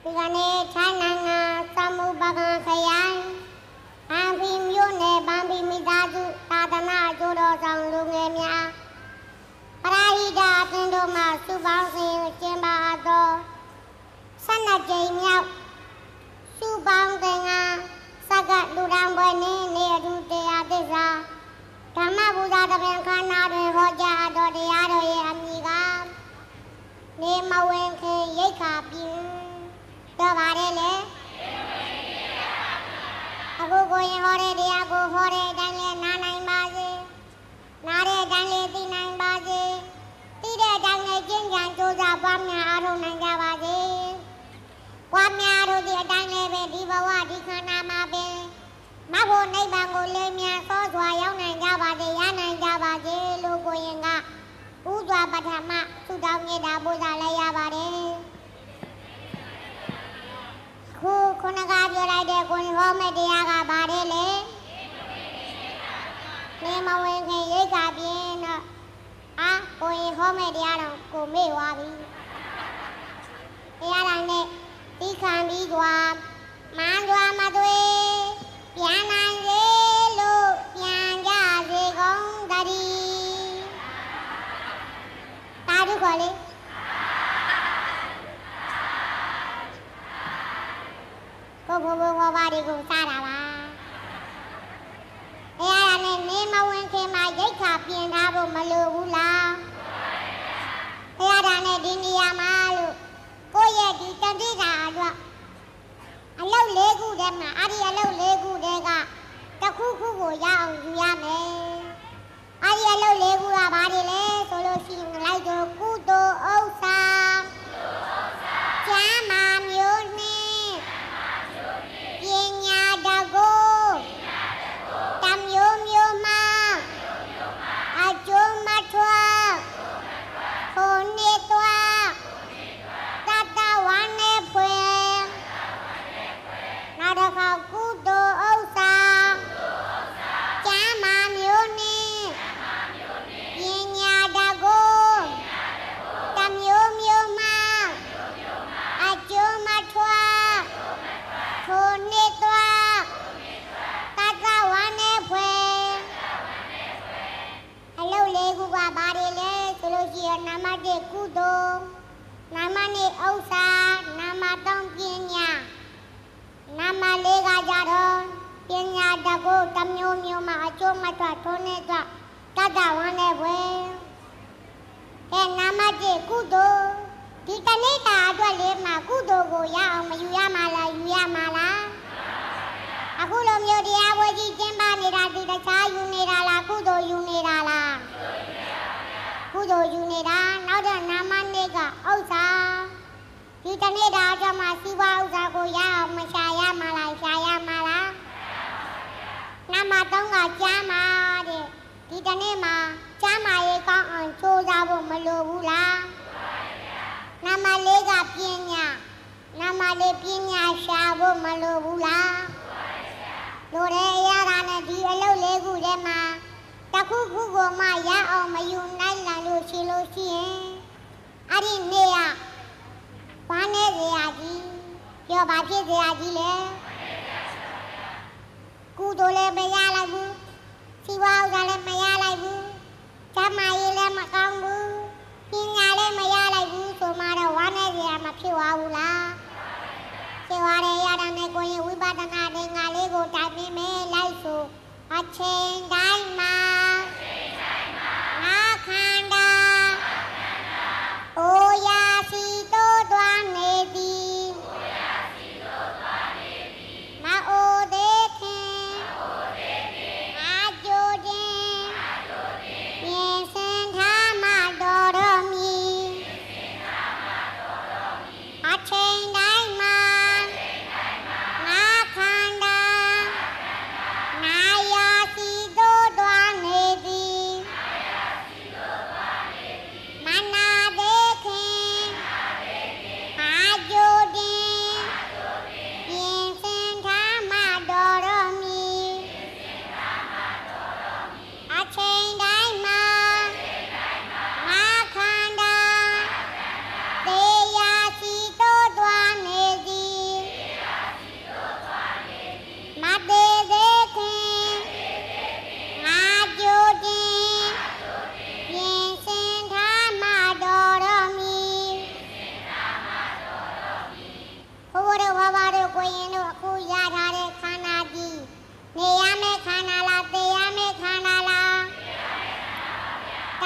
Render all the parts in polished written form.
Gane China Samu Bagan Kayan Ambi Mune Bambi Midaju Tadana Jodo Sang Lungemia Parahida Tindoma Subang Chemba Ado Sana Jamiao Subang Tenga Sagat Durang Bani Nedu De Adeza Dhamma Buddha Tabankana Hoja Ado De Ado Ye Amiga Ne Mawenke Yeka Bin तो बारे ले अगो कोई होरे दिया गो होरे डाले ना नहीं बाजे नारे डाले ती नहीं बाजे तीरे डाले जिन जान जो जा बाम्या आरो नहीं जा बाजे बाम्या आरो दिया डाले बे दी बावा दी खाना माबे माबो नहीं बांगो ले मिया सो जुआयाव नहीं जा बाजे या नहीं जा बाजे लोगो येंगा उद्वा बधामा सुदाव ने डाबो डाले या बारे खुनगा जोराई दे कोई हो में दिया का बारे ले मावे के ये का bien आ कोई हो में दिया ना को में वाबी या राने तीखां भी जुआ मान जुआ मदुए प्याना ये लो प्याजा जे गौं दरी तारू खोले cô vô ba đi cùng xa đà ba ê này nè mà quên khi mà giấy khắp tiền ra bộ mà lừa bu la ê đà này đi đi mà lừa cô ye đi chân đi ra rồi anh lâu lê gu đẹp mà anh đi lâu lê gu đẹp cả ta khu của ya ông ya mẹ anh đi lâu lê gu là ba đi lê solo xin lại cho cu tô âu sa cha mà nhớ nè Pinya dago, tam yom yoma, ajo matwa, kone toa, tata wane pue, nada kau kudo osa, chama mione, pinya dago, tam yom yoma, ajo matwa. Kone toa, tata wane pue. Hello legu ba bare le, solo siya nama de kudo, nama ne ausa, nama tong pinya, nama lega jaron, pinya dago tamyo myo ma acho matwa kone toa, tata wane pue. Ke nama de kudo. Kita ni tak ada lema kudo goya orang yuya mala. Aku lom yo dia wajib jemba ni rati dah cayu ni rala kudo yu ni rala. Kudo yu ni rala, nada nama ni ka ausa. Kita ni dah ada masih ausa goya orang saya mala. Nama tongga jama de. Kita ni mah jama ye kau anco jabo melubula. Nama lega pinya, nama le pinya shabo malobula. Lore ya rana di elo legu dema, taku kugo ma ya o mayunai la lo si. Ari neya, pane reaji, yo baje reaji le. Kudo le maya lagu, siwa ugale maya lagu, chama ile makambu. Pinya le maya lagu somara wane dia makiwa ula seware ya dane koye wibadana de ngale go tame me laiso achen dai ma na khanda oya si to dwane di ma o dekhe ajo de yesen tha ma dorami achen dai ma na khanda na ya si do dwane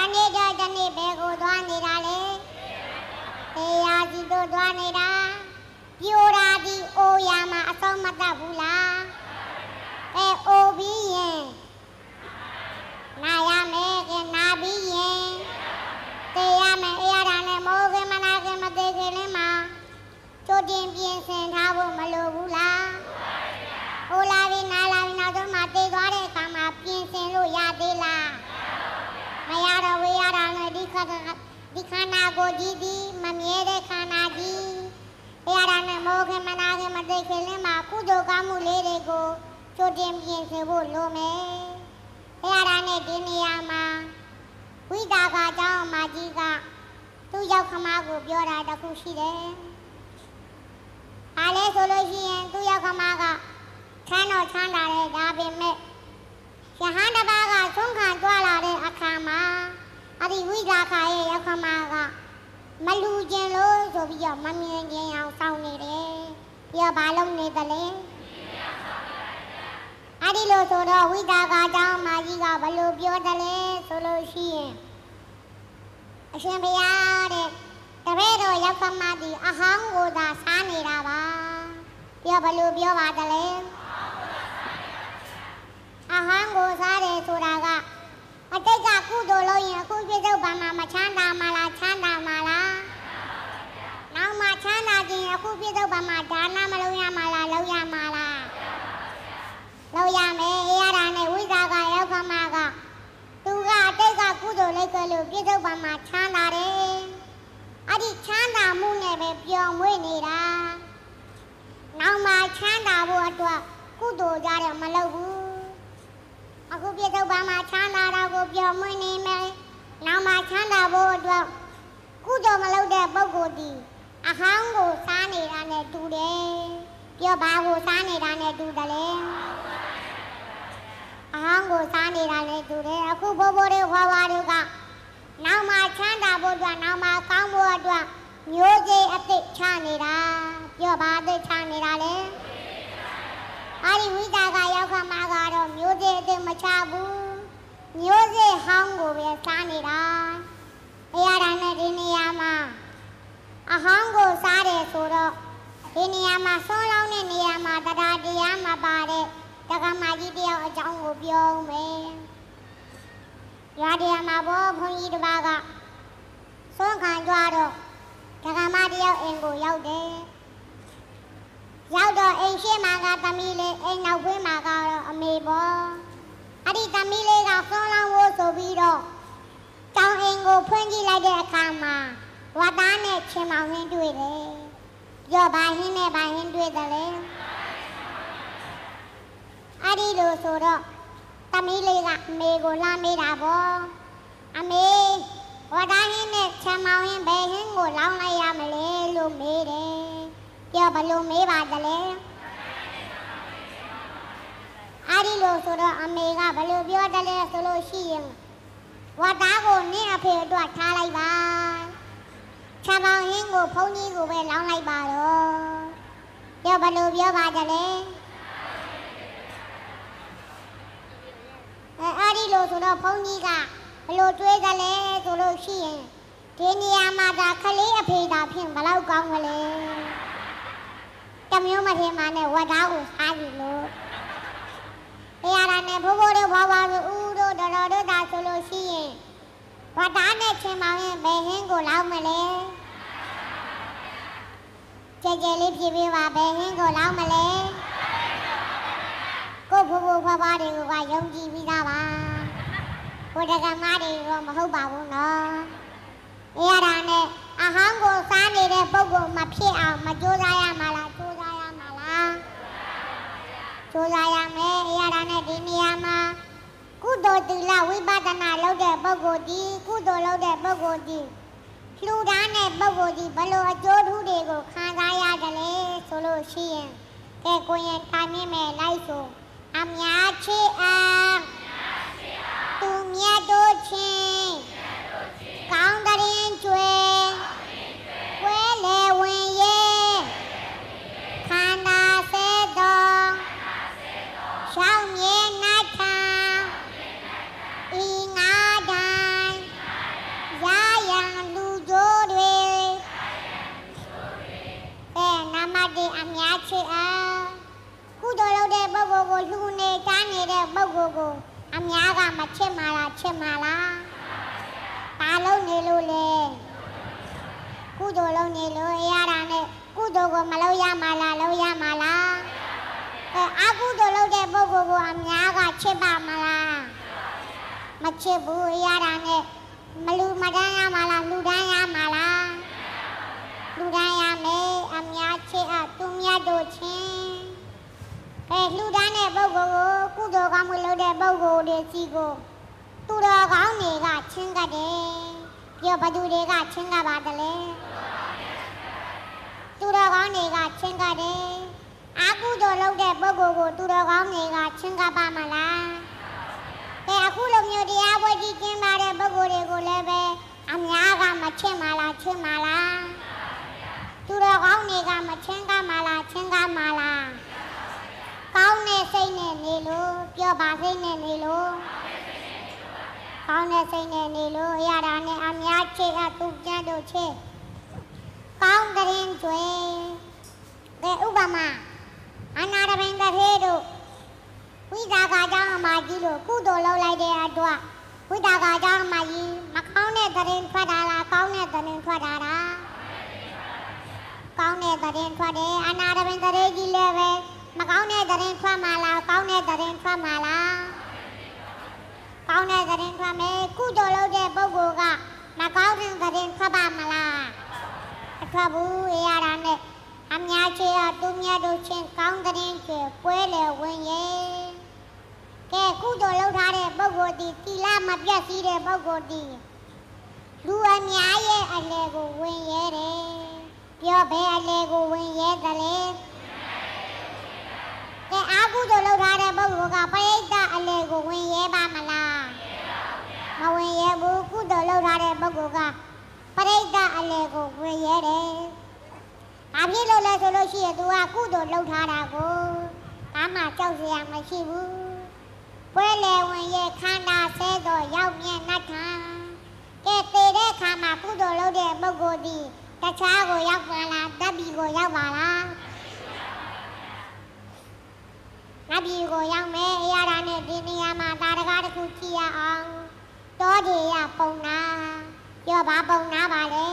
နေ့တော့တနေ့ဘယ်ကိုသွားနေတာလဲတရားကြီးတို့သွားနေတာပြိုတာဒီအိုရမှာအဆုံးမတတ်ဘူးလားအိုပြီးရင်နာရမယ်ကနာပြီးရင်တရားမယ်အေးရတာနဲ့မိုးကမနာကမသေးခင်လေးမှာချိုးတင်ပြင်ဆင်ထားဖို့မလိုဘူးလားဟိုလာပြီးနာလာပြီးနောက်ဆုံးမှတေးသွားတဲ့အခါမှာပြင်ဆင်လို့ရသေးလားမရတော့ဝေးရတာနဲ့ဒီခန္ဓာကိုယ်ကြီးဒီမမြဲတဲ့ခန္ဓာကြီးအေးရတာနဲ့မိုးကမနာကမသေးခင်လေးမှာကုသိုလ်ကောင်းမှုလေးတွေကိုချိုးတင်ပြင်ဆင်ဖို့လိုမယ်အေးရတာနဲ့ဒီနေရာမှာဝိတာကเจ้าမကြီးကသူ့ရောက်ခမကိုပြောတာတခုရှိတယ်။အားလဲဆိုလို့ရှိရင်သူ့ရောက်ခမကချမ်းတော်ချမ်းသာတယ်ဒါပေမဲ့ယဟန်တစ်ပါးကဆုံးခံကြွလာတဲ့အခါမှာအဒီဝိတာခရဲ့ရောက်ခမကမလူကျင်လို့ဆိုပြီးတော့မမြင်ကျင်အောင်စောင့်နေတယ်။ပြီးတော့ဘာလုပ်နေသလဲ။အဲ့ဒီလိုဆိုတော့ဝိတာကเจ้าမကြီးကဘယ်လိုပြောတယ်လဲဆိုလို့ရှိရင်အရှင်ဘုရားတဲ့တပည့်တော်ရောက်ခမသည်အဟောင်းကိုသာစားနေတာပါပြောဘယ်လိုပြောပါသလဲအဟောင်းကိုစားတယ်ဆိုတာကအတိတ်ကကုသိုလ်လုပ်ရင်အခုပြည့်စုံပါမှာမချမ်းသာမှာလားချမ်းသာမှာလားနောက်မှချမ်းသာခြင်းအခုပြည့်စုံပါမှာဒါနမလုပ်ရမှာလားလုပ်ရမှာလားလုပ်ရမယ်အေးရတာနဲ့ဝိဇာကရောက်ခမကသူကအတိတ်ကကုသိုလ်လုပ်ကြလို့ပြည့်စုံပါမှာချမ်းသာတယ်အဲ့ဒီချမ်းသာမှုနဲ့ပဲပျော်မွေ့နေတာနောက်မှချမ်းသာဖို့အတွက်ကုသိုလ်ကြတော့မလုပ်ဘူးအခုပြည့်စုံပါမှာချမ်းသာတာကိုပျော်မွေ့နေမယ်နောက်မှချမ်းသာဖို့အတွက်ကုသိုလ်မလုပ်တဲ့ပုဂ္ဂိုလ်ဒီအဟောင်းကိုစားနေတာနဲ့တူတယ်ပြောဘာကိုစားနေတာနဲ့တူတယ်လဲအဟောင်းကိုစားနေတာနဲ့တူတယ်အခုဘိုးဘိုးတွေဝါဝါတွေကနောက်မှချမ်းသာဖို့အတွက်နောက်မှကောင်းဖို့အတွက်မျိုးစေ့အသစ်ချနေတာပြောပါအသစ်ချနေတာလေအဲ့ဒီဝိတာကရောက်ခမကတော့မျိုးစေ့အသစ်မချဘူးမျိုးစေ့ဟောင်းကိုပဲစားနေတာအရာတိုင်းနဲ့ဒီနေရာမှာအဟောင်းကိုစားတယ်ဆိုတော့ဒီနေရာမှာဆွမ်းလောင်းတဲ့နေရာမှာတရားတရားမပါတဲ့တက္ကမကြီးတယောက်အကြောင်းကိုပြောမယ်ရွာတရားမှာဘောဘုန်းကြီးတစ်ပါးကဆုံးခံကြတော့တက္ကမတယောက်အိမ်ကိုရောက်တယ်ရောက်တော့အိမ်ရှိမှာကသမီးလေးအိမ်နောက်ဘင်းမှာကတော့အမေပေါ့အဲ့ဒီသမီးလေးကဆုံးလောင်းဖို့ဆိုပြီးတော့တောင်အိမ်ကိုဖွင့်ကြည့်လိုက်တဲ့အခါမှာဝတ်သားနဲ့ချင်းမောင်ရင်းတွေ့တယ်ပြောဘာဟင်းနဲ့ဘာဟင်းတွေ့တယ်လဲအဲ့ဒီလိုဆိုတော့သမီးလေးကအမေကိုလှမ်းမေးတာပေါ့အမေဝတ်သားဟင်းနဲ့ချင်းမောင်ရင်းဘယ်ဟင်းကိုလောင်းလိုက်ရမလဲလို့မေးတယ်ပြောဘလို့မေးပါသလဲအဲ့ဒီလိုဆိုတော့အမေကဘလို့ပြောတယ်လဲဆိုလို့ရှိရင်ဝတ်သားကိုနင့်အဖေအတွက်ထားလိုက်ပါချမ်းမောင်ဟင်းကိုဖုန်းကြီးကိုပဲလောင်းလိုက်ပါတော့ပြောဘလို့ပြောပါသလဲအဲ့ဒီလိုဆိုတော့ဘုန်းကြီးကဘလို့တွေးကြလဲဆိုလို့ရှိရင်ဒီနေရာမှာဒါခလေးအဖေသာဖြင့်ဘလောက်ကောင်းကလေးတမျိုးမထင်မှနဲ့ဝတ်သားကိုစားပြီလို့အဲ့ရတာနဲ့ဘိုးဘိုးတို့ဘွားဘွားတို့ဦးတို့တော်တော်တို့သာဆိုလို့ရှိရင်ဝတ်သားနဲ့ချင်းမောင်ရင်ဘယ်ဟင်းကိုလောက်မလဲကြဲကြဲလေးပြေးပြေးပါဘယ်ဟင်းကိုလောက်မလဲကိုဘိုးဘိုးဘွားဘွားတွေကယုံကြည်ပြီးသားပါကိုတက္ကမတွေတော့မဟုတ်ပါဘူးနော်အဲ့ရတာနဲ့အဟောင်းကိုစားနေတဲ့ပုဂ္ဂိုလ်မဖြစ်အောင်မကြိုးစားရမှာလားကြိုးစားရမှာလားကြိုးစားရမယ်အဲ့ရတာနဲ့ဒီနေရာမှာကုသိုလ်သီလဝိပဿနာလုပ်တဲ့ပုဂ္ဂိုလ်ဒီကုသိုလ်လုပ်တဲ့ပုဂ္ဂိုလ်ဒီလှူဒါန်းတဲ့ပုဂ္ဂိုလ်ဒီဘလို့အကျိုးထူးတွေကိုခံစားရတယ်လေဆိုလို့ရှိရင်ကဲကိုရင်တာမြင့်မဲ့လိုက်ဆိုအများချစ်အားသူမြတ်တို့ချင်းကောင်းတဲ့ရင်ကျွဲဝဲလေဝင်ရဲ့ခန္ဓာစေတော်ရှောင်းမြေနိုင်ထံဤငါတိုင်းပုဂ္ဂိုလ်ကိုအများကမချစ်မှာလားချစ်မှာလားဘာလုံးနေလို့လဲကုသိုလ်လုံးနေလို့ရတာနဲ့ကုသိုလ်ကိုမလုပ်ရမှာလားလုပ်ရမှာလားအကုသိုလ်လုပ်တဲ့ပုဂ္ဂိုလ်ကိုအများကချစ်ပါမလားမချစ်ဘူးရတာနဲ့မလူမတန်းရမှာလားလူတန်းရမှာလားလူတန်းရမယ်အများချစ်သူမြတ်တို့ချင်းလူတန်းတဲ့ပုဂ္ဂိုလ်ကိုကုသိုလ်ကောင်းမှုလုပ်တဲ့ပုဂ္ဂိုလ်တွေစီကိုသူတော်ကောင်းတွေကချင်းကပ်တယ်ပြောဘသူတွေကချင်းကပ်ပါတယ်လေသူတော်ကောင်းတွေကချင်းကပ်တယ်အကုသိုလ်လုပ်တဲ့ပုဂ္ဂိုလ်ကိုသူတော်ကောင်းတွေကချင်းကပ်ပါမလားအခုလိုမျိုးတရားပွဲကြီးကျင်းပတဲ့ပုဂ္ဂိုလ်တွေကိုလည်းပဲအများကမချစ်မှာလားချစ်မှာလားသူတော်ကောင်းတွေကမချင်းကပ်မှာလားချင်းကပ်မှာလားကောင်းတဲ့စိတ်နဲ့နေလို့ပြောပါစိတ်နဲ့နေလို့ကောင်းတဲ့စိတ်နဲ့နေလို့ရတာနဲ့အများချစ်သူကြံ့တို့ချစ်ကောင်းတဲ့ရင်ကျွေးဥပမာအနာတပင်တစ်သေးတို့ဝိဒါကကြောင့်အမကြီးလို့ကုသိုလ်လုပ်လိုက်တဲ့အတွက်ဝိဒါကကြောင့်အမကြီးမကောင်းတဲ့တရင်ထွက်တာလားကောင်းတဲ့တရင်ထွက်တာလားကောင်းတဲ့တရင်ထွက်တယ်အနာတပင်တရေကြီးလည်းပဲမကောင်းတဲ့တရင်ထွက်မှာလားကောင်းတဲ့တရင်ထွက်မှာလားကောင်းတဲ့တရင်ထွက်မယ်ကုသိုလ်လုပ်တဲ့ပုဂ္ဂိုလ်ကမကောင်းတဲ့တရင်ထွက်ပါမလားမထွက်ဘူးရတာနဲ့အများကြီးသူမြတ်တို့ချင်းကောင်းတဲ့ရင်ကျွေးပွဲလေဝင်ရဲ့ကဲကုသိုလ်လုပ်ထားတဲ့ပုဂ္ဂိုလ်ဒီသီလမပြတ်စည်းတဲ့ပုဂ္ဂိုလ်ဒီလူအများရဲ့အလယ်ကိုဝင်ရဲတယ်ပြောဘယ်အလယ်ကိုဝင်ရဲတယ်လဲကဲအကုသိုလ်လုပ်ထားတဲ့ပုဂ္ဂိုလ်ကပရိသတ်အလယ်ကိုဝင်ရဲပါမလားမဝင်ရဲဘူးကုသိုလ်လုပ်ထားတဲ့ပုဂ္ဂိုလ်ကပရိသတ်အလယ်ကိုဝင်ရဲတယ်ဘာဖြစ်လို့လဲဆိုလို့ရှိရင် तू ကကုသိုလ်လုပ်ထားတာကိုဘာမှကြောက်စရာမရှိဘူးပွဲလေဝင်ရဲ့ခန္ဓာဆဲတော့ရောက်မြဲနှတ်ထာကဲတည်တဲ့ခါမှာကုသိုလ်လုပ်တဲ့ပုဂ္ဂိုလ်ဒီတခြားကိုရောက်ပါလားတပ္ပိကိုရောက်ပါလားတပ္ပိကိုရောက်မယ်အရာနဲ့ဒီနေရာမှာတာရကတစ်ခုကြည့်ရအောင်တောတွေရပုံနာပြောပါပုံနာပါလေ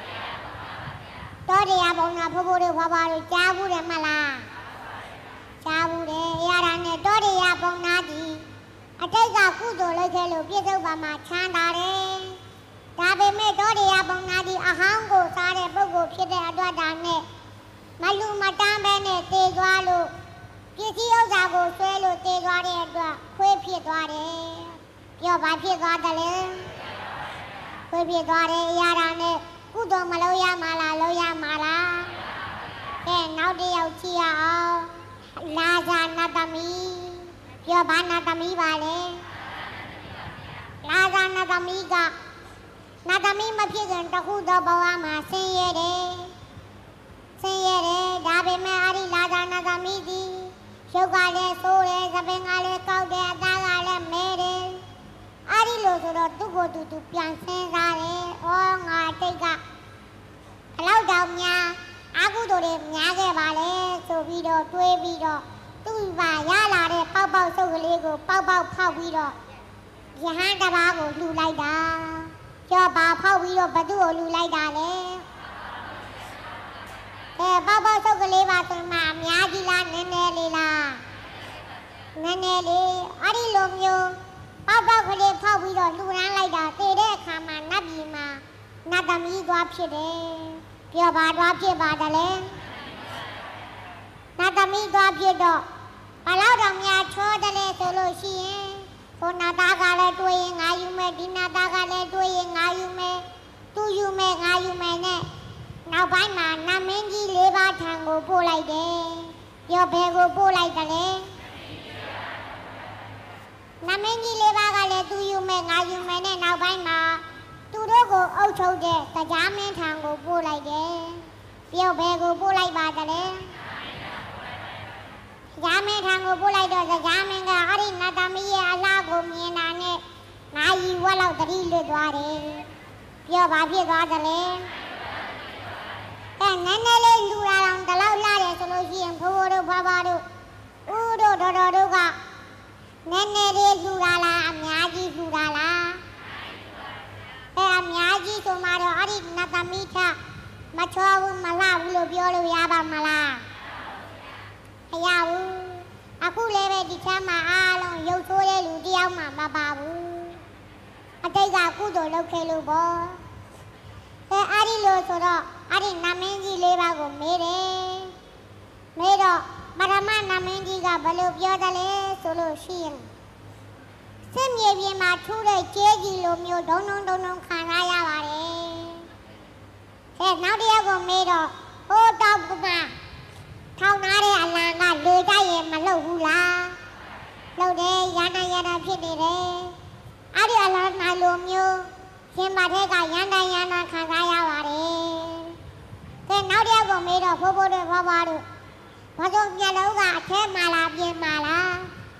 တောတွေရပုံနာဖိုးဖိုးတွေဖွားဖွားတွေကြားဘူးတယ်မလားကြားဘူးတယ်အရာနဲ့တောတွေရပုံနာကြီးအတိတ်ကကုသိုလ်လုပ်ခဲ့လို့ပြစ္ဆုတ်ပါမှာချမ်းသာတယ်ဒါပေမဲ့တောတွေရပုံနာကြီးအဟောင်းကိုစားတဲ့ပုဂ္ဂိုလ်ဖြစ်တဲ့အတွက်ဒါနဲ့မလူမတန်းပဲနဲ့တည်သွားလို့ပစ္စည်းဥစ္စာကိုဆွဲလို့တည်သွားတဲ့အတွက်ခွေးဖြစ်သွားတယ်ပြောပါဖြစ်သွားတယ်လေခွေးဖြစ်သွားတယ်အရာနဲ့ကုသိုလ်မလုပ်ရမှာလားလုပ်ရမှာလားကဲနောက်တစ်ယောက်ကြည့်ရအောင်လာဇာနတမီပြောပါနတမီပါလေလာဇာနတမီကနတမီမဖြစ်ခင်တခုသောဘဝမှာဆင်းရဲတယ်ဒါပေမဲ့အဲ့ဒီလာဇာနတမီဒီရုပ်ကလည်းဆိုးတယ်သပင်ကလည်းကောက်တယ်အသားကလည်းမဲတယ်အဲ့ဒီလိုဆိုတော့သူ့ကိုယ်သူပြန်ဆင်းစားတယ်ဩငါတိတ်ကဘလောက်တောင်များအကုသိုလ်တွေများခဲ့ပါလေဆိုပြီးတော့တွေးပြီးတော့သူ့ဘာရလာတဲ့ပေါက်ပေါက်ဆုပ်ကလေးကိုပေါက်ပေါက်ဖောက်ပြီးတော့ယဟန်တစ်ပါးကိုလှူလိုက်တာကျော်ပါဖောက်ပြီးတော့ဘသူ့ကိုလှူလိုက်တာလေပေါက်ပေါက်ဆုပ်ကလေးပါဆိုမှအများကြီးလားနည်းနည်းလေးလားနည်းနည်းလေးအဲ့ဒီလိုမျိုးပေါက်ပေါက်ကလေးဖောက်ပြီးတော့လှူရမ်းလိုက်တာတည်တဲ့အခါမှာနတ်ပြည်မှာနတ်သမီးသွားဖြစ်တယ်ပြောပါသွားဖြစ်ပါတယ်လေနတ်သမီးသွားဖြစ်တော့ဘလောက်တော့များချောတယ်လေဆိုလို့ရှိရင်ကိုနာသားကလည်းတွေးရင်ငါယူမယ်ဒီနာသားကလည်းတွေးရင်ငါယူမယ်သူယူမယ်ငါယူမယ်နဲ့နောက်ပိုင်းမှာနတ်မင်းကြီး၄ပါးထံကိုပို့လိုက်တယ်ပြောဘယ်ကိုပို့လိုက်တယ်လဲနတ်မင်းကြီး၄ပါးကလည်းသူယူမယ်ငါယူမယ်နဲ့နောက်ပိုင်းမှာသူတို့ကိုအုပ်ချုပ်တဲ့တရားမင်းထံကိုပို့လိုက်တယ်ပြောဘယ်ကိုပို့လိုက်ပါတယ်လဲတရားမင်းထံကိုပို့လိုက်တော့တရားမင်းကအဲ့ဒီနတ်သမီးရဲ့အလားကိုမြင်တာနဲ့ငါယူဝက်လောက်တတိလွတ်သွားတယ်ပြောပါဖြစ်သွားတယ်လေနည်းနည်းလေးလူလာအောင်တလောက်လာတယ်ဆိုလို့ရှိရင်ဖိုးဖိုးတို့ဖွားဖွားတို့ဦးတို့တော်တော်တို့ကနဲနဲလေးလှူတာလားအများကြီးလှူတာလားအများကြီးဆိုမှတော့အဲ့ဒီနတ်သမီးထမချောဘူးမလှဘူးလို့ပြောလို့ရပါမလားမရဘူးအခုလည်းပဲဒီချမ်းမှာအားလုံးရုပ်ဆိုးတဲ့လူတယောက်မှမပါဘူးအတိတ်ကကုသိုလ်လုပ်ခဲ့လို့ပေါ့အဲ့ဒီလိုဆိုတော့အဲ့ဒီနမင်းကြီးလေးပါးကိုမေးတယ်မေးတော့ပရမနမင်းကြီးကဘယ်လိုပြောတယ်လဲဆိုလို့ရှိရင်စစ်မြေပြင်မှာထူးတဲ့ကျဲကြီးလိုမျိုးဒုံခံရရပါတယ်နောက်တစ်ယောက်ကိုမေးတော့ဟိုတောက်ကမှထောင်းထားတဲ့အလံကလေတိုက်ရင်မလှုပ်ဘူးလားလှုပ်တယ်ရန်တိုင်းဖြစ်နေတယ်အဲ့ဒီအလံနိုင်လိုမျိုးရှင်ပါတဲ့ကရန်တိုင်းခံစားရပါတယ်နောက်တစ်ယောက်ကိုမေးတော့ဖိုးတို့ဘွားတို့ဘာကြောင့်မျက်လုံးကအထဲမှာလားပြင်မှာလား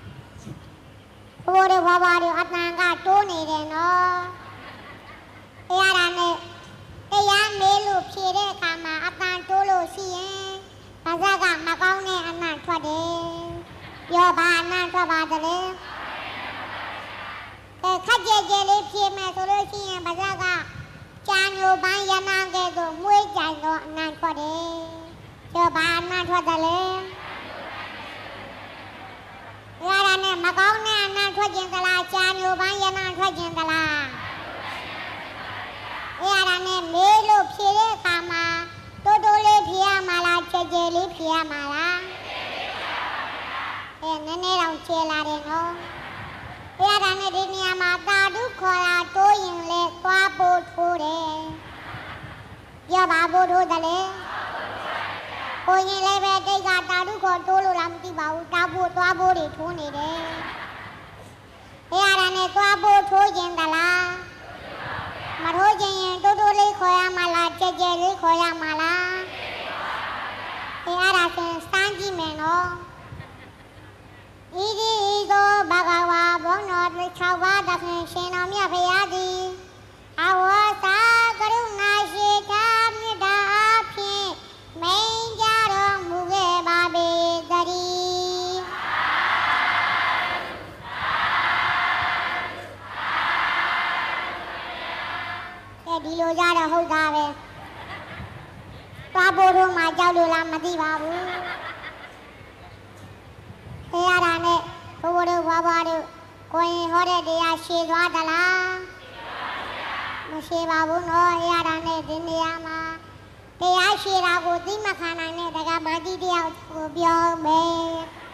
ဖိုးတို့ဘွားတို့အတန်ကတိုးနေတယ်နော်အဲ့ဒါနဲ့တရားမေးလို့ဖြေတဲ့အခါမှာအတန်တိုးလို့ရှိရင်ပါဇက်ကမကောင်းတဲ့အနံ့ထွက်တယ်ပြောပါအနံ့ထွက်ပါတယ်လေခက်ကြဲလေးဖြေမယ်ဆိုလို့ရှိရင်ပါဇက်ကကြာညိုပန်းရနံကဲ့သို့မွေးကြိုင်တော့အနံ့ထွက်တယ်ပြောပါအနံ့ထွက်တယ်လေရတာနဲ့မကောင်းတဲ့အနံ့ထွက်ခြင်းသလားကြာညိုပန်းရနံထွက်ခြင်းသလားရတာနဲ့မေးလို့ဖြေတဲ့အခါမှာတိုးလေးဖြေရမှာလားကြဲလေးဖြေရမှာလားနည်းနည်းတော့ဖြေလာတယ်နော်ရတာနဲ့ဒီနေရာမှာတာဓုခေါ်တာတိုးရင်လေသွားဖို့ထိုးတယ်ပြောပါဖို့ထိုးတယ်လေကိုရင်လည်းပဲတိတ်ကတာဓုခေါ်တိုးလို့လားမသိပါဘူးတာဖို့သွားဖို့တွေထိုးနေတယ်ရတာနဲ့သွားဖို့ထိုးခြင်းသလားမထိုးခြင်းရင်တိုးလေးခေါ်ရမှာလားကြဲလေးခေါ်ရမှာလားအဲ့ဒါဆိုစမ်းကြည့်မယ်နော်ဤဒီသောဘဂဝါဘုံတော်6ပါးသဖြင့်ရှင်တော်မြတ်ဖရာသည်အဝါစာကရုဏာရှိတာမေတ္တာအဖြင့်မိန်ကြတော်မူခဲ့ပါပေတည်းဒီလိုကြတော့ဟုတ်တာပဲသွားဖို့တော့မှကြောက်လို့လားမသိပါဘူးရတာနဲ့ဘိုးတို့ဘွားတို့ကိုရင်ဟောတဲ့တရားရှည်သွားသလားမရှည်ပါဘူးနော်ရတာနဲ့ဒီနေရာမှာတရားရှည်တာကိုသိမခံနိုင်တဲ့တက္ကမကြီးတယောက်ကိုပြောမယ်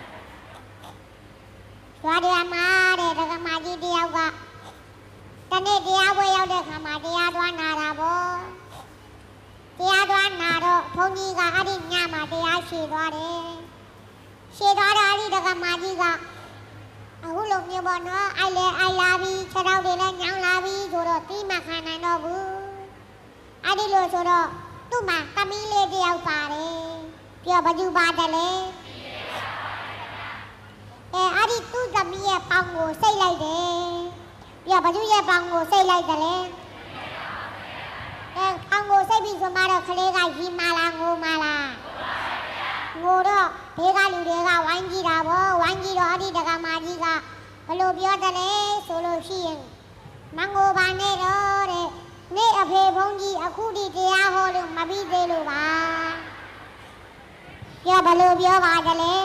ရွာတရားမှာတဲ့တက္ကမကြီးတယောက်ကတနေ့တရားပွဲရောက်တဲ့ခါမှာတရားသွားနာတာပေါ့တရားသွားနာတော့ဘုန်းကြီးကအဲ့ဒီညမှာတရားရှည်သွားတယ်ရှည်သွားတာအဲ့ဒီတက္ကမကြီးကအခုလိုမျိုးပေါ့နော်အိုက်လာပြီခြေထောက်တွေလည်းညောင်းလာပြီဆိုတော့တိမခံနိုင်တော့ဘူးအဲ့ဒီလိုဆိုတော့သူ့မှာသမီးလေးတယောက်ပါတယ်ပြောဘာယူပါတယ်လဲအဲ့ဒီသူ့သမီးရဲ့ပေါင်ကိုစိတ်လိုက်တယ်ပြောဘာယူရဲ့ပေါင်ကိုစိတ်လိုက်တယ်လေပေါင်ကိုစိတ်ပြီးဆိုမှတော့ကလေးကရီမာလားငိုမာလားငိုတော့ဘေးကလူတွေကဝိုင်းကြည့်တာပေါ့ဝိုင်းကြည့်တော့အဲ့ဒီတက္ကမကြီးကဘယ်လိုပြောတယ်လဲဆိုလို့ရှိရင်မငိုပါနဲ့တော့တဲ့နေ့အဖေဘုန်းကြီးအခုဒီတရားဟောလို့မပြီးသေးလို့ပါပြောဘယ်လိုပြောပါတယ်လဲ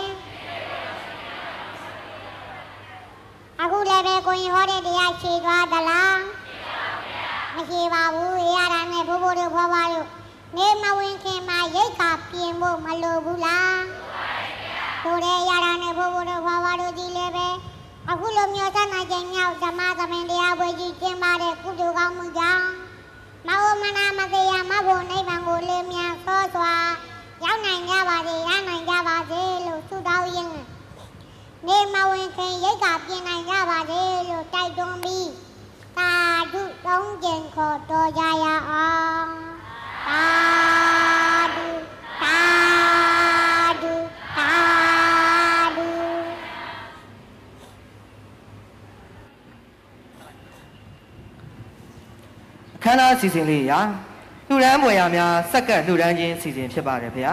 အခုလည်းပဲကိုရင်ဟောတဲ့တရားရှည်သွားသလားမရှည်ပါဘူးရတာနဲ့ဘိုးတို့ဘွားတို့နေမဝင်ခင်မှာရိတ်ခါပြင်ဖို့မလိုဘူးလားဆိုတဲ့ရတာနဲ့ဘိုးတို့ဘွားတို့ကြီးလည်းပဲအခုလိုမျိုးသနာကျင်မြောက်ဓမ္မသမင်တရားပွဲကြီးကျင်းပတဲ့ကုသိုလ်ကောင်းမှုကြောင့်မဝမနာမတရားမဖို့နိဗ္ဗာန်ကိုလင်းမြန်စောစွာရောက်နိုင်ကြပါစေရနိုင်ကြပါစေလို့ဆုတောင်းရင်းနေမဝင်ခင်ရိတ်ခါပြင်နိုင်ကြပါစေလို့တိုက်တွန်းပြီးသာဓုသုံးကျင်ခေါ်တော်ကြရအောင်သာဓုသာဓုသာဓုခန္ဓာစီစဉ်လေးရာလှူဒန်းပွဲရများစက္ကန့်လှူဒန်းခြင်းစီစဉ်ဖြစ်ပါတယ်ဗျာ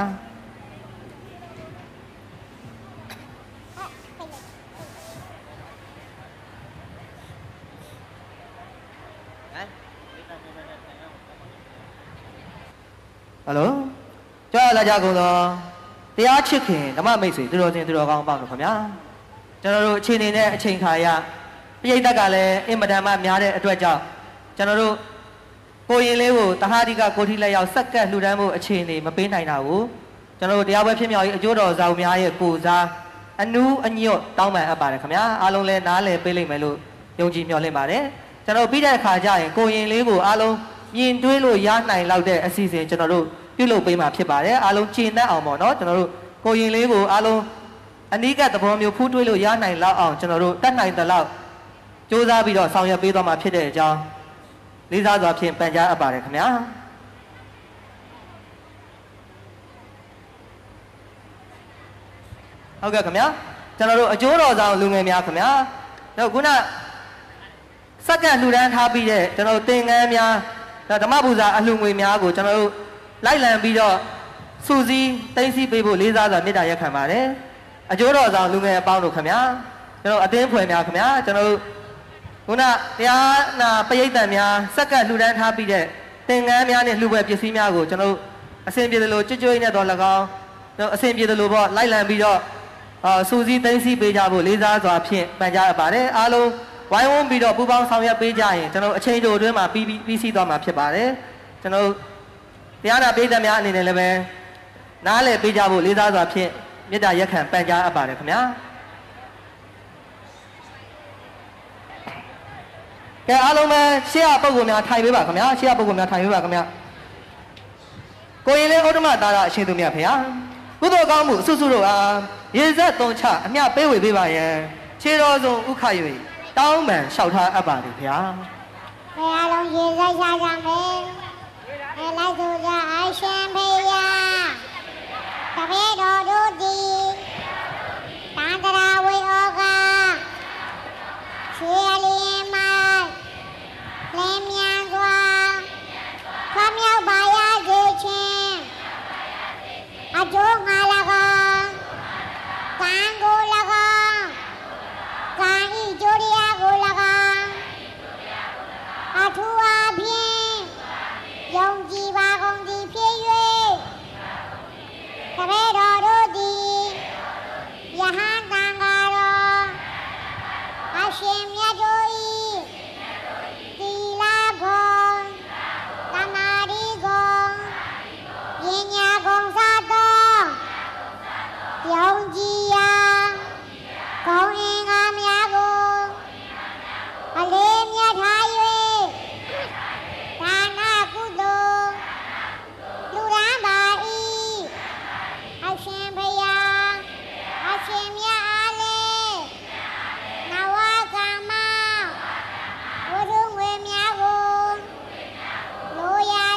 Hello, cho là gia cùng đó, tia chiếc hình, nắm mắt mấy suy, tôi rồi con bao được không nhá? Cho nó rồi trên này trên khai à, bây giờ ta cả là em mà làm nhà đấy tôi cho nó rồi, cô yên lêu, ta hai đi cả cô thì lại vào sắc cái lưu đam ở trên này mà bên này nào, cho nó rồi tia với phim nhỏ ở chỗ đó giàu nhà ấy cô ra, anh nhiều tao mà bà này không nhá, alo lên ná lên bên lên mày luôn, dùng gì nhỏ lên bà đấy, cho nó biết đây khai ra, cô yên lêu alo nhìn đuôi lùi giá này lâu để xí xí cho nó luôn, cái lùi bị mà phía bà đấy, alo chín đã ở mỏ nó cho nó luôn, cô yên lêu alo anh đi cái tập hôm nhiều phút đuôi lùi giá này lâu ở cho nó luôn, đất này từ lâu, chú ra bị đỏ sau nhà bị đỏ mà phía để cho, lý do do phía bên giá ở bà đấy không nhá. Ok không nhá, cho nó luôn, ở chỗ đó rằng lùi người nhà không nhá, đâu cũng là sắc cái lùi đen thà bị để cho nó tên em nhà. Là tấm áp bù già lùi người nhà của cho nó lấy làm bây giờ suzy tây si bê bù lý ra là biết đại khả mà đấy ở chỗ đó rằng lùi người bao được khả nhá cho nó ở tên phơi nhà khả nhá cho nó cũng là bây giờ tầm nhà sắc cái lùi đen thà bị để tên em nhà này lùi về phía nhà của cho nó xem bây giờ lùi chơi này đó là con nó xem bây giờ lùi bỏ lấy làm bây giờ suzy tây si bê già bù lý ra rồi phiền bây giờ bà đấy alo vài hôm bị đó bố bao sau nhà bây giờ cho nó chơi đồด้วยmà PC đó mà ဖြစ်ပါတယ်ကျွန်တော်တရားနာပေးသမျှအနေနဲ့လည်းပဲနားလည်ပေးကြဖို့လေးစားစွာဖြင့်မေတ္တာရက်ခံပန်ကြားအပ်ပါတယ်ခင်ဗျာကဲအားလုံးပဲရှေ့ကပုံကောင်များထိုင်ပေးပါခင်ဗျာရှေ့ကပုံကောင်များထိုင်ပေးပါခင်ဗျာကိုရင်လေးဥဒ္ဓမတာရအရှင်သူမြတ်ဖေဟာကုသိုလ်ကောင်းမှုအဆုစုတို့အားရေဆက်သုံးချအမြပေးဝေပေးပါယံခြေတော်ဆုံးဥခ၍တောင်းပန်လျှောက်ထားအပ်ပါတယ်ခင်ဗျာဘယ်အားလုံးရေဆက်ရကြမယ်အဲလိုက်ဆိုကြအရှင်ဖေယာတပည့်တော်တို့သည်တန်တရာဝေဩကခြေအလင်းမှာလင်းမြန်စွာခွန်မြောက်ပါရစေခြင်းအကျိုးငါ၎င်းကံကို၎င်းကံဤကျိုးတရားကို၎င်းအထူးအားဖြင့်ယုံကြည်ပါကုန်သည်ဖြစ်၍တပည့်တော်တို့သည်ယဟန်တန်ဃာတော်အရှင်မြတ်တို့၏သီလဂုဏ်သမာဓိဂုဏ်ပညာဂုဏ်စသောယုံကြည်ရာဂုဏ်အင်္ဂါများကိုအလေးမြတ်ထား၍ဒါနကုသိုလ်လူရန်ပါ၏အရှင်ဘုရားအရှင်မြတ်အားလည်းနဝကမ္မဝိရုငွေများကိုလိုရာ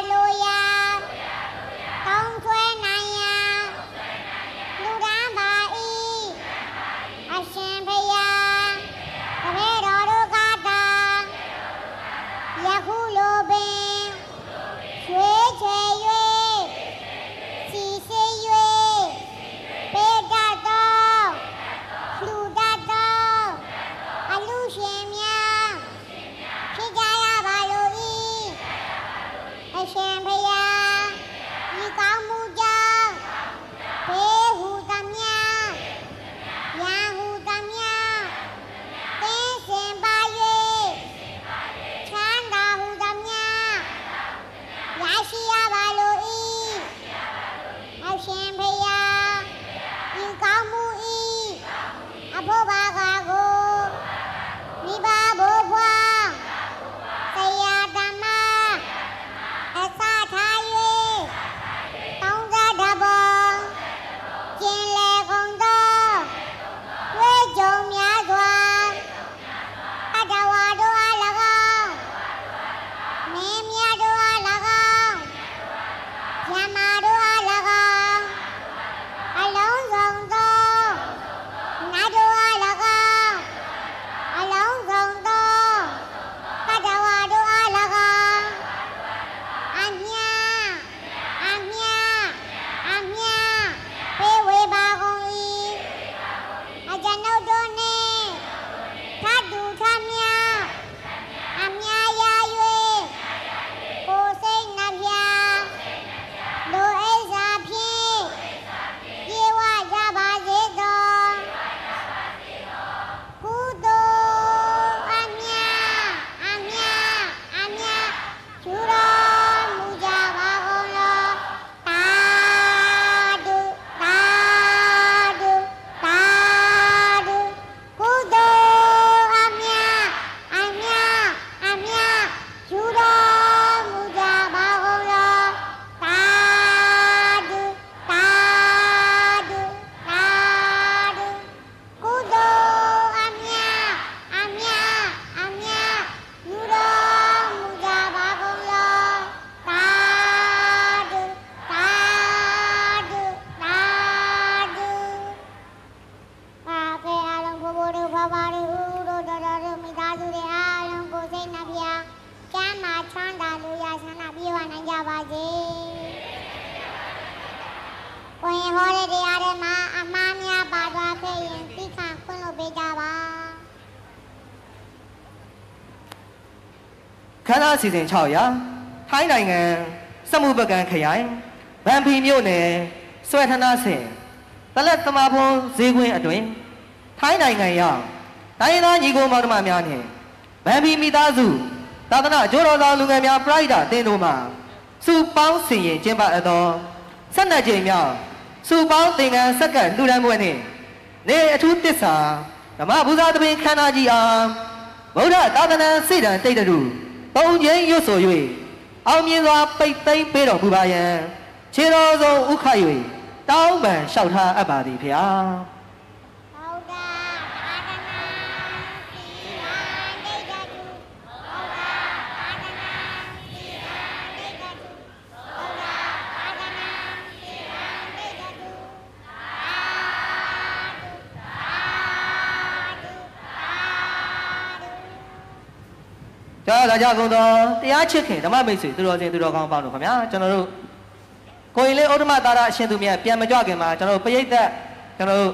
သုံးဆွဲနိုင်ရန်လူရန်ပါ၏အရှင်ဘုရားတပည့်တော်တို့ကသာယခုလိုပင်ရွှေချေ၍စီစေ၍ပေးတတ်သောလူတတ်သောအလူရှင်များဖြစ်ကြရပါလို့၏အရှင်ဘုရားဤကောင်းမှုကြောင့်ဘေးဟုသမျှရန်ဟုသမျှသင်စင်ပါ၍ချမ်းသာဟုသမျှရရှိရပါလို့၏အရှင်ဘုရားဤကောင်းမှု၏အဖို့ဘာကာကိုမိဘဘိုးဘွားဆရာဓမ္မအစကျူတော်မူကြပါကုန်လောသာဓုသာဓုသာဓုကုသိုလ်အမြအမြအမြကျူတော်မူကြပါကုန်လောသာဓုသာဓုသာဓုကုသိုလ်အမြအမြအမြကျူတော်မူကြပါကုန်လောသာဓုသာဓုသာဓုပါကေအလုံးဘိုးဘိုးတို့ဘဘတို့ဦးတို့တော်တော်တို့မိသားစုတွေအားလုံးကိုစိတ်နှပြကျမ်းမာချမ်းသာလို့ရဆန္ဒပြေဝနိုင်ကြပါစေ။ကိုရင်ဟောတဲ့တရားတွေမှာအမှားများပါသွားခဲ့ရင်သိခံခွင့်လို့ပေးကြပါ။ခန္ဓာစီစဉ်600ထိုင်းနိုင်ငံစက်မှုပကံခရိုင်ဗန်ဖီမြို့နယ်ဆွဲထနာဆင်တလက်သမားဖုံးဈေးကွင်းအတွင်ထိုင်းနိုင်ငံရောက်တိုင်းရင်းသားညီကိုမောင်နှမများနှင့်ဗန်ဖီမိသားစုသာသနာ့အကျိုးတော်ဆောင်လူငယ်များပရိုက်တာတင်တို့မှစုပေါင်းစီရင်ကျင်းပအပ်သော12ကြိမ်မြောက်စုပေါင်းသင်္ကန်းဆက်ကလှူဒန်းပွဲနှင့်နေအထူးသစ္စာဓမ္မပူဇာသဘင်ခန္ဓာကြီးအားဗုဒ္ဓသာသနာစိတ်ဓာတ်တိတ်တူသုံးခြင်းရွတ်ဆို၍အောင်မြင်စွာပိတ်သိမ်းပေးတော်မူပါယံခြေတော်ဆုံးဥခ၍တောင်းပန်လျှောက်ထားအပ်ပါသည်ဖေဟာဗုဒ္ဓသာသနာစီဟံဒိဋ္ဌတုဗုဒ္ဓသာသနာစီဟံဒိဋ္ဌတုဗုဒ္ဓသာသနာစီဟံဒိဋ္ဌတုသာဓုသာဓုသာဓုကြောက်လာကြကုန်သောတရားချစ်ခင်ဓမ္မမိတ်ဆွေသူတော်စင်သူတော်ကောင်းပေါင်းတို့ခင်ဗျာကျွန်တော်တို့ကိုရင်လေးဩဒ္ဓမသာရအရှင်သူမြတ်ပြန်မကြွခင်မှာကျွန်တော်တို့ပရိသတ်ကျွန်တော်တို့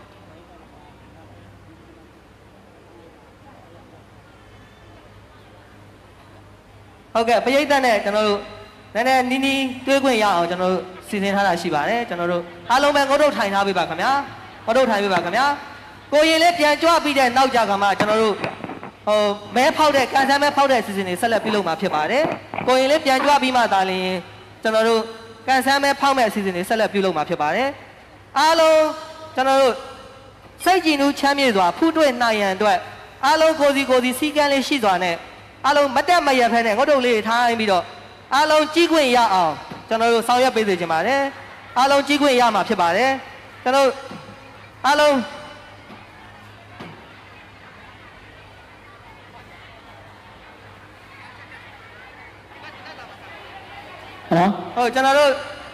ဟုတ်ကဲ့ပရိသတ်နဲ့ကျွန်တော်တို့နည်းနည်းနီးနီးတွေးခွင့်ရအောင်ကျွန်တော်တို့စီစဉ်ထားတာရှိပါတယ်ကျွန်တော်တို့အားလုံးပဲငုတ်တုတ်ထိုင်ထားပေးပါခင်ဗျာငုတ်တုတ်ထိုင်ပေးပါခင်ဗျာကိုရင်လေးပြန်ကြွပြီးတဲ့နောက်ကြခါမှာကျွန်တော်တို့ဟိုမဲဖောက်တဲ့ကန်ဆန်းမဲဖောက်တဲ့စီစဉ်တွေဆက်လက်ပြုလုပ်မှာဖြစ်ပါတယ်ကိုရင်လေးပြန်ကြွပြီးမှသာလျှင်ကျွန်တော်တို့ကန်ဆန်းမဲဖောက်မဲ့အစီအစဉ်တွေဆက်လက်ပြုလုပ်မှာဖြစ်ပါတယ်အားလုံးကျွန်တော်တို့စိတ်ကြည်နူးချမ်းမြေ့စွာဖူးတွေ့နိုင်ရန်အတွက်အားလုံးကိုစီစီကံလေးရှိစွာနဲ့အားလုံးမတက်မရက်ဖဲနဲ့ငုတ်တုတ်လေးတွေထားပြီးတော့အားလုံးကြီးခွင့်ရအောင်ကျွန်တော်တို့ဆောင်ရွက်ပေးစေချင်ပါတယ်အားလုံးကြီးခွင့်ရမှာဖြစ်ပါတယ်ကျွန်တော်အားလုံးနော်ဟုတ်ကျွန်တော်တို့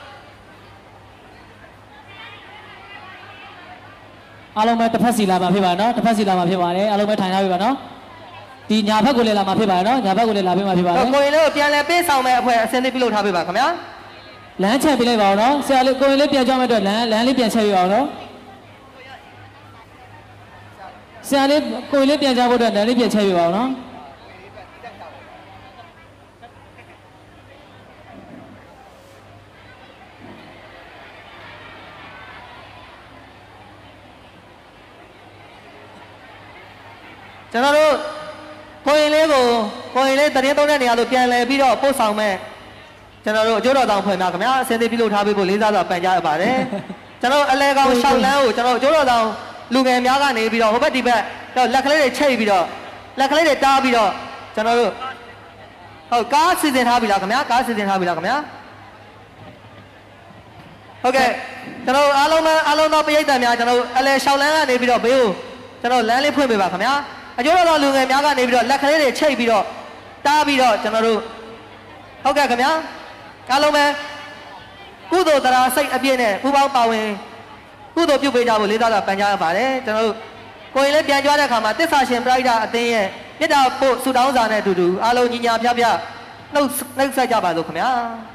အားလုံးပဲတစ်ဖက်စီလာမှာဖြစ်ပါနော်တစ်ဖက်စီလာမှာဖြစ်ပါတယ်အားလုံးပဲထိုင်ထားပြီပါနော်ဒီညာဘက်ကိုလည်းလာမှာဖြစ်ပါတယ်နော်ညာဘက်ကိုလည်းလာပေးမှာဖြစ်ပါတယ်ကိုရင်လေးကိုပြန်လဲပေးဆောင်မဲ့အဖွဲ့အစင်းလေးပြုလုပ်ထားပေးပါခင်ဗျာလမ်းချက်ပေးလိုက်ပါဦးနော်ဆရာလေးကိုရင်လေးပြန်ကြွမယ့်အတွက်လမ်းလေးပြန်ချက်ပြပါဦးနော်ဆရာလေးကိုရင်လေးပြန်ကြဖို့အတွက်လမ်းလေးပြန်ချက်ပြပါဦးနော်ကျွန်တော်တို့ကိုရင်လေးတရင်သုံးတဲ့နေရာလို့ပြန်လဲပြီးတော့ပို့ဆောင်မဲ့ကျွန်တော်တို့အကျိုးတော်ဆောင်ဖွဲ့များခင်ဗျာအစင်းသေးပြုလုပ်ထားပေးဖို့လေးစားစွာပန်ကြားရပါတယ်ကျွန်တော်အလဲကောင်ရှောက်လန်းကိုကျွန်တော်အကျိုးတော်ဆောင်လူငယ်များကနေပြီးတော့ဟိုဘက်ဒီဘက်တော့လက်ကလေးတွေချိတ်ပြီးတော့လက်ကလေးတွေတားပြီးတော့ကျွန်တော်တို့ဟုတ်ကားစီစဉ်ထားပြီလားခင်ဗျာကားစီစဉ်ထားပြီလားခင်ဗျာဟုတ်ကဲ့ကျွန်တော်အားလုံးသောပရိသတ်များကျွန်တော်အလဲရှောက်လန်းကနေပြီးတော့ဘေးကိုကျွန်တော်လမ်းလေးဖွင့်ပေးပါခင်ဗျာအကျိုးတော်လူငယ်များကနေပြီးတော့လက်ကလေးတွေချိတ်ပြီးတော့တားပြီးတော့ကျွန်တော်တို့ဟုတ်ကဲ့ခင်ဗျာအားလုံးပဲကုသိုလ်တရားစိတ်အပြည့်နဲ့ပူပေါင်းပါဝင်ကုသိုလ်ပြုပေးကြဖို့လေးစားစွာပန်ကြားရပါတယ်ကျွန်တော်တို့ကိုရင်လေးပြန်ကြွားတဲ့အခါမှာတစ္ဆာရှင်ပရိဒါအသင်းရဲ့မြတ်တာဖို့ဆုတောင်းစာနဲ့အတူတူအားလုံးညီညာဖျားဖျားနှုတ်ဆက်ကြပါစို့ခင်ဗျာ